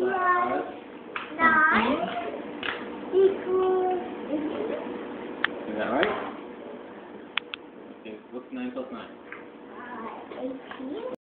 plus 9 equals 18. Is that right? Okay, what's 9 plus 9? 18.